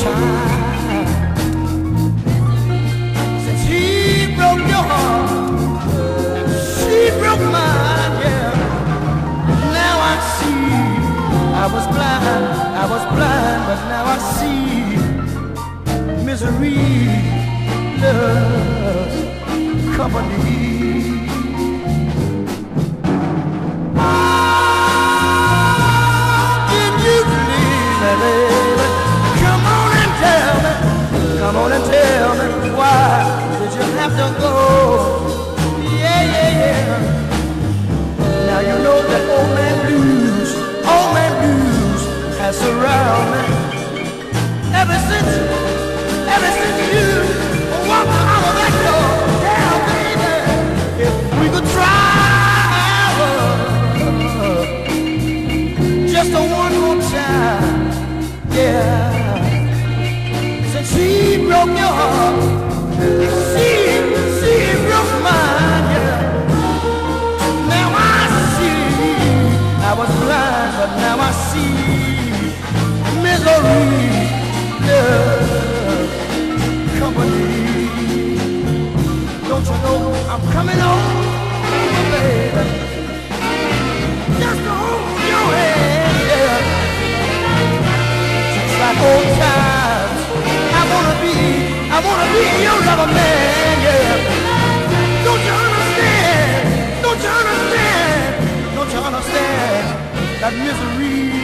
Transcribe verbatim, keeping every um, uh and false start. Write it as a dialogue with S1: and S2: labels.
S1: time. Since he broke your heart, she broke mine, yeah. Now I see, I was blind, I was blind, but now I see. Misery loves company. Come on and tell me, why did you have to go? Yeah, yeah, yeah. Now you know that old man blues, old man blues has surrounded me. Ever since, ever since you walked out of that door, yeah, baby, if we could try just a one more time, yeah. She broke your heart, she, she broke mine, yeah. Now I see, I was blind, but now I see. Misery loves company. Don't you know I'm coming home, baby, just to hold your hand, yeah. Just like old times, I wanna be, I wanna be your lover man, yeah. Don't you understand? Don't you understand? Don't you understand that misery?